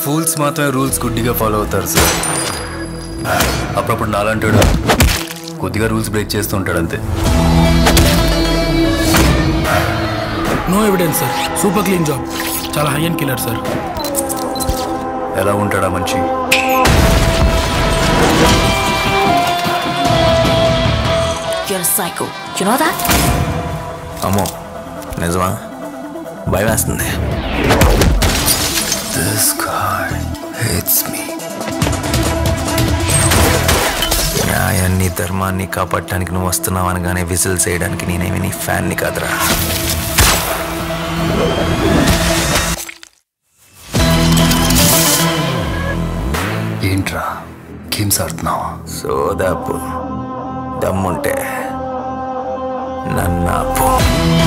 Fools మాత్రమే rules గుడ్డిగా follow అవుతారు సార్. అప్పుడప్పుడు నాలంటాడు కొద్దిగా రూల్స్ బ్రేక్ చేస్తూ ఉంటాడు అంతే. No evidence sir. Super clean job. చాలా హై అండ్ కిల్లర్ సార్. ఎలా ఉంటాడా మంచి? You're a psycho. You know that? అమ్మో నిజమా? భయం వేస్తుంది. This guy hates me. న్యాయాన్ని ధర్మాన్ని కాపాడటానికి నువ్వు వస్తున్నావు అనగానే విజిల్ చేయడానికి నేనేమి నీ ఫ్యాన్ని కాదురా. ఏంట్రా గేమ్స్ ఆడుతున్నావా? సోదాపు దమ్ముంటే నన్నాపు.